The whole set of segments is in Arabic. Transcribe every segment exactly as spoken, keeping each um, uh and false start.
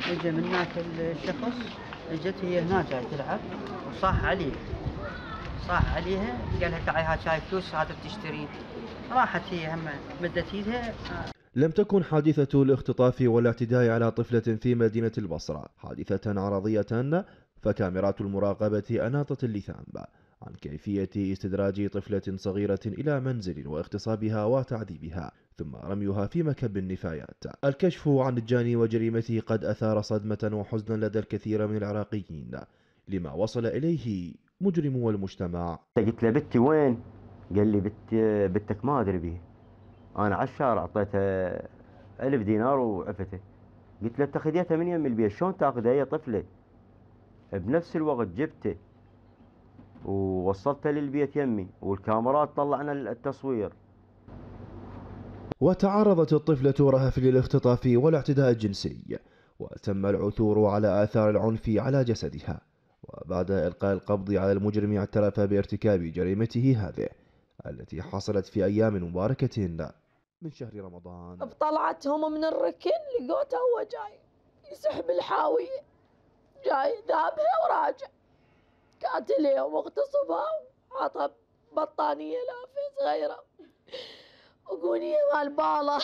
اجى من هناك الشخص، اجت هي هنا جاي تلعب وصاح عليه، صاح عليها قال لها تعي هاي شاي فلوس هات تشتري. راحت هي هم مدت ايدها. لم تكن حادثة الاختطاف والاعتداء على طفلة في مدينة البصرة حادثة عرضية، فكاميرات المراقبة أناطت اللثام عن كيفية استدراج طفلة صغيرة إلى منزل واغتصابها وتعذيبها ثم رميها في مكب النفايات. الكشف عن الجاني وجريمته قد أثار صدمة وحزنا لدى الكثير من العراقيين لما وصل إليه مجرمو المجتمع. قلت له بنتي وين؟ قال لي بنت بنتك ما أدري بيه. أنا على الشارع أعطيته ألف دينار وعفته. قلت له أنت خذيتها من يم البيت، شلون تاخذها هي طفلة؟ بنفس الوقت جبته ووصلته للبيت يمي والكاميرات طلعنا التصوير. وتعرضت الطفلة رهف للاختطاف والاعتداء الجنسي، وتم العثور على آثار العنف على جسدها. وبعد إلقاء القبض على المجرم اعترف بارتكاب جريمته هذه التي حصلت في أيام مباركة من شهر رمضان. بطلعتهم من الركن لقوته هو جاي يسحب الحاوية، جاي ذابها وراجع قاتلها ومغتصبها وعطها بطانية لافة صغيرة وقونية مال باله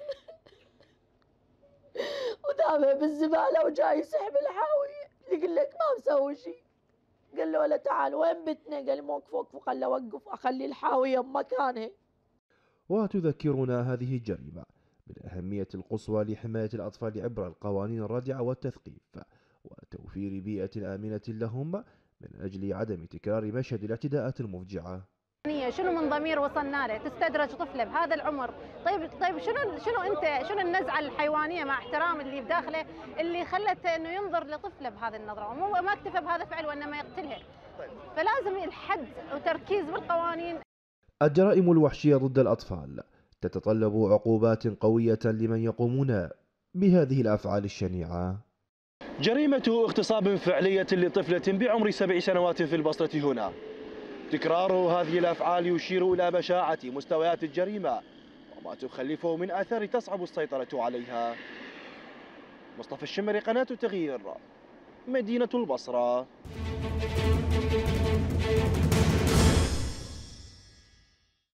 وذابها بالزبالة وجاي يسحب الحاوية. يقول لك ما مسوي شيء. قال له ولا تعال وين بتنا؟ قال موقف وقف. خله اوقف اخلي الحاوية بمكانها. وتذكرنا هذه الجريمة بالأهمية القصوى لحماية الأطفال عبر القوانين الرادعة والتثقيف وتوفير بيئة آمنة لهم من أجل عدم تكرار مشهد الاعتداءات المفجعة. شنو من ضمير وصلنا له تستدرج طفله بهذا العمر؟ طيب طيب شنو شنو انت شنو النزعه الحيوانيه مع احترام اللي بداخله اللي خلته انه ينظر لطفله بهذه النظره، ومو ما اكتفى بهذا الفعل وانما يقتلها. فلازم الحد وتركيز بالقوانين. الجرائم الوحشية ضد الأطفال تتطلب عقوبات قوية لمن يقومون بهذه الأفعال الشنيعة. جريمة اغتصاب فعلية لطفلة بعمر سبع سنوات في البصرة هنا. تكرار هذه الأفعال يشير إلى بشاعة مستويات الجريمة وما تخلفه من آثار تصعب السيطرة عليها. مصطفى الشمري، قناة التغيير، مدينة البصرة.